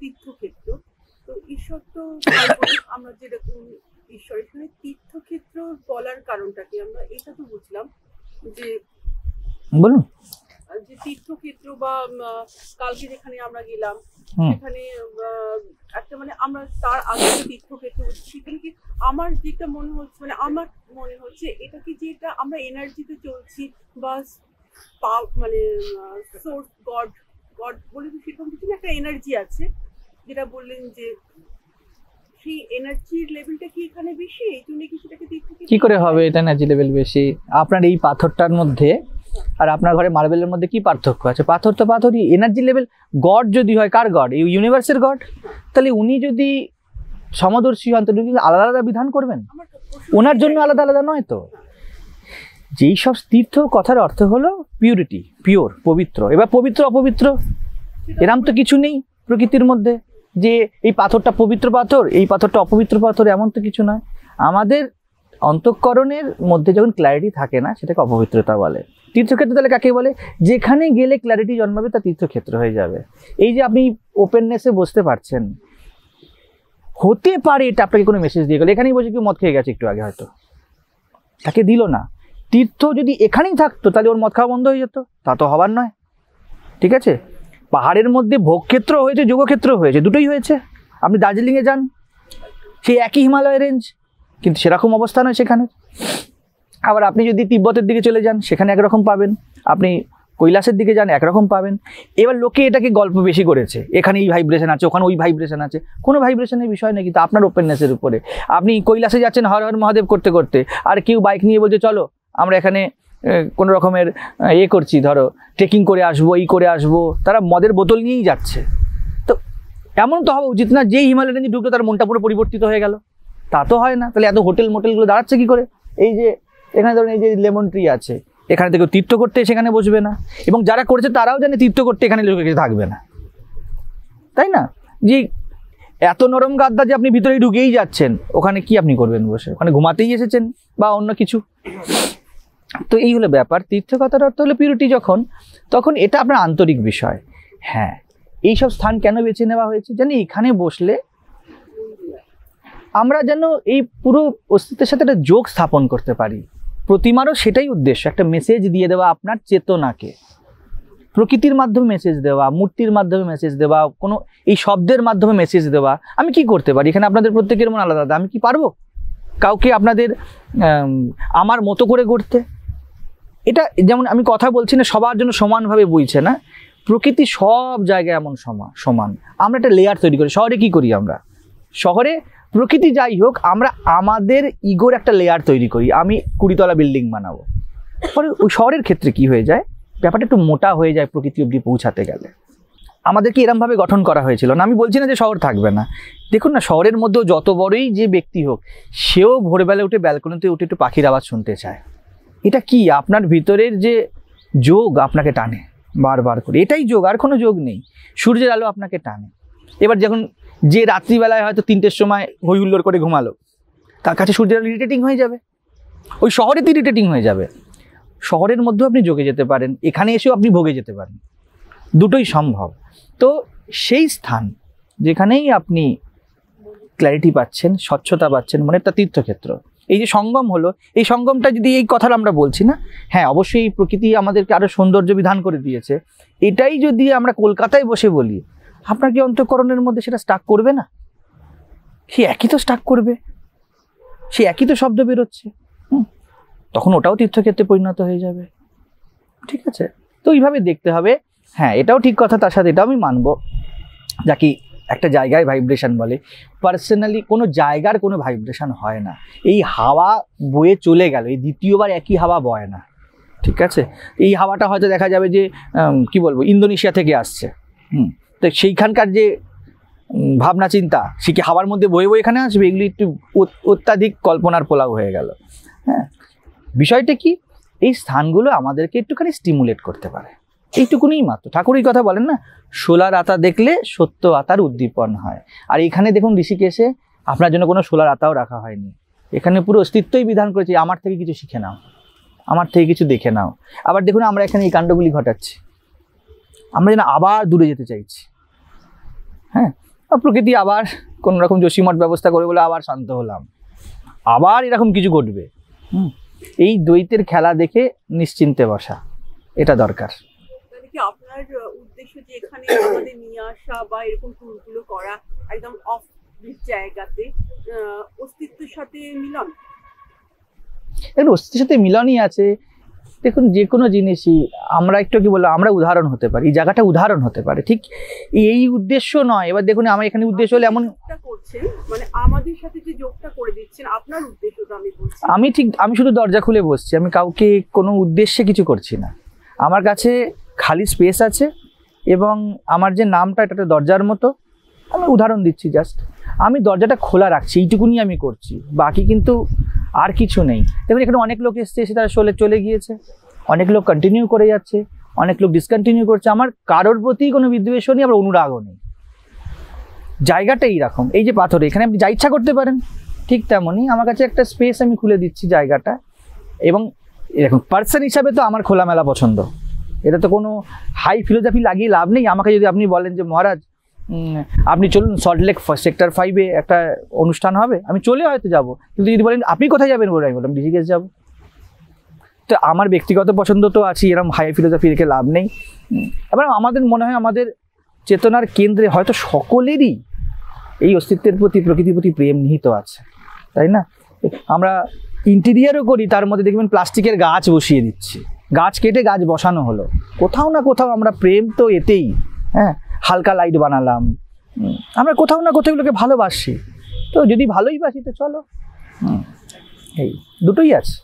তীর্থক্ষেত্র, তো ঈশ্বর তো আমরা যেরকম ঈশ্বর, এখানে তীর্থক্ষেত্র বলার কারণটা কি? আমরা এটা তো বুঝলাম যে বলুন যে তীর্থক্ষেত্র বা কালকে যেখানে আমরা গেলাম সেখানে একটা মানে আমরা তার আগে তীর্থক্ষেত্র সেখানে কি আমার যেটা মনে হচ্ছে, মানে আমার মনে হচ্ছে এটা কি যে এটা আমরা এনার্জিতে চলছি বা মানে সোর্স গড গড বলে সেরকম কিছু একটা এনার্জি আছে যেটা বললেন যে সেই এনার্জির লেভেলটা কি এখানে বেশি, এই জন্য কি সেটাকে তীর্থক্ষেত্র কি করে হবে? এটা এনার্জি লেভেল বেশি। আপনার এই পাথরটার মধ্যে আর আপনার ঘরে মার্বেলের মধ্যে কি পার্থক্য আছে? পাথর তো পাথরই। এনার্জি লেভেল গড যদি হয়, কার গড? এই ইউনিভার্সের গড। তাহলে উনি যদি সমদর্শী হন তাহলে আলাদা আলাদা বিধান করবেন? ওনার জন্য আলাদা আলাদা নয় তো। যেই সব তীর্থ কথার অর্থ হলো পিউরিটি, পিওর, পবিত্র। এবার পবিত্র অপবিত্র এরম তো কিছু নেই প্রকৃতির মধ্যে যে এই পাথরটা পবিত্র পাথর, এই পাথরটা অপবিত্র পাথর, এমন তো কিছু নয়। আমাদের অন্তঃকরণের মধ্যে যখন ক্ল্যারিটি থাকে না, সেটাকে অপবিত্রতা বলে। তীর্থক্ষেত্র তাহলে কাকে বলে? যেখানে গেলে ক্ল্যারিটি জন্মাবে তা তীর্থক্ষেত্র হয়ে যাবে। এই যে আপনি ওপেননেসে বসতে পারছেন, হতে পারে এটা আপনাকে কোনো মেসেজ দিয়ে গেল। এখানেই বসে কেউ মদ খেয়ে গেছে একটু আগে, হয়তো তাকে দিল না। তীর্থ যদি এখানেই থাকতো তাহলে ওর মদ খাওয়া বন্ধ হয়ে যেত, তা তো হবার নয়। ঠিক আছে, পাহাড়ের মধ্যে ভোগক্ষেত্র হয়েছে, যোগক্ষেত্র হয়েছে, দুটোই হয়েছে। আপনি দার্জিলিংয়ে যান, সেই একই হিমালয় রেঞ্জ, কিন্তু সেরকম অবস্থা নয় সেখানে। আবার আপনি যদি তিব্বতের দিকে চলে যান, সেখানে একরকম পাবেন। আপনি কৈলাসের দিকে যান, একরকম পাবেন। এবার লোকে এটাকে গল্প বেশি করেছে, এখানে এই ভাইব্রেশন আছে, ওখানে ওই ভাইব্রেশন আছে। কোনো ভাইব্রেশনের বিষয় নেই, কিন্তু আপনার ওপেননেসের উপরে। আপনি কৈলাসে যাচ্ছেন হর হর মহাদেব করতে করতে, আর কেউ বাইক নিয়ে বলছে চলো আমরা এখানে কোনো রকমের করছি, ধরো ট্রেকিং করে আসবো, এই করে আসবো, তারা মদের বোতল নিয়েই যাচ্ছে। তো এমন তো হওয়া উচিত না যেই হিমালয় রেঞ্জে ঢুকলো তার মনটা পুরো পরিবর্তিত হয়ে গেল, তা তো হয় না। তাহলে এত হোটেল মোটেলগুলো দাঁড়াচ্ছে কি করে? এই যে এখানে ধরুন এই যে লেমন ট্রি আছে, এখানে থেকে তীর্থ করতে সেখানে বসবে না, এবং যারা করেছে তারাও জানে তীর্থ করতে এখানে লোকে কিছু থাকবে না, তাই না? যে এত নরম গাদ্দা যে আপনি ভিতরেই ঢুকেই যাচ্ছেন, ওখানে কি আপনি করবেন বসে? ওখানে ঘুমাতেই এসেছেন বা অন্য কিছু। তো এই হলো ব্যাপার। তীর্থ কথার অর্থ হলো পিউরিটি। যখন তখন এটা আপনার আন্তরিক বিষয়। হ্যাঁ, এইসব স্থান কেন বেছে নেওয়া হয়েছে জানি, এখানে বসলে আমরা যেন এই পুরো অস্তিত্বের সাথে একটা যোগ স্থাপন করতে পারি। প্রতিমারও সেটাই উদ্দেশ্য, একটা মেসেজ দিয়ে দেওয়া আপনার চেতনাকে, প্রকৃতির মাধ্যমে মেসেজ দেওয়া, মূর্তির মাধ্যমে মেসেজ দেওয়া, কোনো এই শব্দের মাধ্যমে মেসেজ দেওয়া। আমি কি করতে পারি? এখানে আপনাদের প্রত্যেকের মন আলাদা আলাদা। আমি কি পারবো কাউকে আপনাদের আমার মতো করে করতে? এটা যেমন আমি কথা বলছি না, সবার জন্য সমানভাবে বইছে না। প্রকৃতি সব জায়গায় এমন সমান। আমরা একটা লেয়ার তৈরি করি। শহরে কি করি আমরা? শহরে প্রকৃতি যাই হোক, আমরা আমাদের ইগোর একটা লেয়ার তৈরি করি। আমি 20 তলা বিল্ডিং বানাবো। পরে ওই শহরের ক্ষেত্রে কি হয়ে যায়, ব্যাপারটা একটু মোটা হয়ে যায় প্রকৃতি অবধি পৌঁছাতে গেলে। আমাদেরকে এরমভাবে গঠন করা হয়েছিল না। আমি বলছি না যে শহর থাকবে না। দেখুন না, শহরের মধ্যেও যত বড়ই যে ব্যক্তি হোক, সেও ভোরবেলা উঠে ব্যালকনিতে উঠে একটু পাখির আওয়াজ শুনতে চায়। এটা কি? আপনার ভিতরের যে যোগ আপনাকে টানে বারবার করে, এটাই যোগ, আর কোনো যোগ নেই। সূর্যের আলো আপনাকে টানে। এবার যখন যে রাত্রিবেলায় হয়তো 3টের সময় হই হুল্লোড় করে ঘুমালো, তার কাছে সূর্যের আলো ইরিটেটিং হয়ে যাবে, ওই শহরেতে ইরিটেটিং হয়ে যাবে। শহরের মধ্যেও আপনি যোগে যেতে পারেন, এখানে এসেও আপনি ভোগে যেতে পারেন, দুটোই সম্ভব। তো সেই স্থান যেখানেই আপনি ক্ল্যারিটি পাচ্ছেন, স্বচ্ছতা পাচ্ছেন, মানে একটা তীর্থক্ষেত্র। এই যে সঙ্গম হলো, এই সঙ্গমটা যদি, এই কথাটা আমরা বলছি না, হ্যাঁ অবশ্যই এই প্রকৃতি আমাদেরকে আরো সৌন্দর্য বিধান করে দিয়েছে। এটাই যদি আমরা কলকাতায় বসে বলি, আপনার কি অন্তঃকরণের মধ্যে সেটা স্টাক করবে না? সে একই তো স্টাক করবে, সে একই তো শব্দ বেরোচ্ছে। তখন ওটাও তীর্থক্ষেত্রে পরিণত হয়ে যাবে। ঠিক আছে, তো এইভাবে দেখতে হবে। হ্যাঁ, এটাও ঠিক কথা, তার সাথে এটাও আমি মানবো, যাকে একটা জায়গায় ভাইব্রেশন বলে। পার্সোনালি কোনো জায়গার কোনো ভাইব্রেশন হয় না। এই হাওয়া বয়ে চলে গেল, এই দ্বিতীয়বার একই হাওয়া বয় না। ঠিক আছে, এই হাওয়াটা হয়তো দেখা যাবে যে কি বলবো, ইন্দোনেশিয়া থেকে আসছে। তো সেইখানকার যে ভাবনা চিন্তা, সে কি হাওয়ার মধ্যে বয়ে বয়ে এখানে আসবে? এগুলি একটু অত্যাধিক কল্পনার পোলাও হয়ে গেল। হ্যাঁ, বিষয়টা কি, এই স্থানগুলো আমাদেরকে একটুখানি স্টিমুলেট করতে পারে, এইটুকুনি মাত্র। ঠাকুর এই কথা বলেন না, সোলার আতা দেখলে সত্য আতার উদ্দীপন হয়। আর এখানে দেখুন ঋষিকেশে আপনার জন্য কোনো সোলার আতাও রাখা হয়নি। এখানে পুরো অস্তিত্বই বিধান করেছে, আমার থেকে কিছু শিখে নাও, আমার থেকে কিছু দেখে নাও। আবার দেখুন আমরা এখানে এই কাণ্ডগুলি ঘটাচ্ছি, আমরা যেন আবার দূরে যেতে চাইছি। হ্যাঁ, প্রকৃতি আবার কোনো রকম জসীমঠ ব্যবস্থা করে বলে আবার শান্ত হলাম, আবার এরকম কিছু ঘটবে। এই দ্বৈতের খেলা দেখে নিশ্চিন্তে বসা, এটা দরকার। আপনার উদ্দেশ্য যে এখানে আমাদের নিয়ে আসা বা এরকম টুরগুলো করা একদম অফ জায়গাতে অস্তিত্বের সাথে মিলন, এর অস্তিত্বের সাথে মিলনই আছে। দেখুন যে কোনো জিনিসই আমরা একটু কি বললাম, আমরা উদাহরণ হতে পারি, এই জায়গাটা উদাহরণ হতে পারে, ঠিক এই উদ্দেশ্য নয়। এবার দেখুন আমার এখানে উদ্দেশ্য হলে এমন করছেন, মানে আমাদের সাথে যে যোগটা করে দিচ্ছেন, আপনার উদ্দেশ্যটা আমি বলছি। আমি শুধু দরজা খুলে বসছি, আমি কাউকে কোনো উদ্দেশ্যে কিছু করছি না। আমার কাছে খালি স্পেস আছে এবং আমার যে নামটা এটা একটা দরজার মতো, আমি উদাহরণ দিচ্ছি জাস্ট, আমি দরজাটা খোলা রাখছি, এইটুকুনি আমি করছি, বাকি কিন্তু আর কিছু নেই। দেখুন এখানে অনেক লোক এসছে, এসে তারা চলে গিয়েছে, অনেক লোক কন্টিনিউ করে যাচ্ছে, অনেক লোক ডিসকন্টিনিউ করছে। আমার কারোর প্রতি কোনো বিদ্বেষ নেই, আবার অনুরাগও নেই। জায়গাটা এইরকম, এই যে পাথরে এখানে আপনি যা ইচ্ছা করতে পারেন, ঠিক তেমনই আমার কাছে একটা স্পেস আমি খুলে দিচ্ছি জায়গাটা। এবং এরকম পার্সন হিসাবে তো আমার খোলামেলা পছন্দ, এটা তো কোনো হাই ফিলোসফি লাগিয়ে লাভ নেই। আমাকে যদি আপনি বলেন যে মহারাজ আপনি চলুন সল্টলেক সেক্টর 5-এ একটা অনুষ্ঠান হবে, আমি চলে হয়তো যাব, কিন্তু যদি বলেন আপনি কোথায় যাবেন বলে, আমি বললাম ঋষিকেশ যাবো। তো আমার ব্যক্তিগত পছন্দ তো আছে, এরকম হাই ফিলোসফি রেখে লাভ নেই। এবার আমাদের মনে হয় আমাদের চেতনার কেন্দ্রে হয়তো সকলেরই এই অস্তিত্বের প্রতি, প্রকৃতির প্রতি প্রেম নিহিত আছে, তাই না? আমরা ইন্টেরিয়ারও করি, তার মধ্যে দেখবেন প্লাস্টিকের গাছ বসিয়ে দিচ্ছি, গাছ কেটে গাছ বসানো হলো, কোথাও না কোথাও আমরা প্রেম তো এতেই, হ্যাঁ, হালকা লাইট বানালাম, আমরা কোথাও না কোথাও এগুলোকে ভালোবাসি। তো যদি ভালোই বাসি তো চলো, এই দুটোই আছে।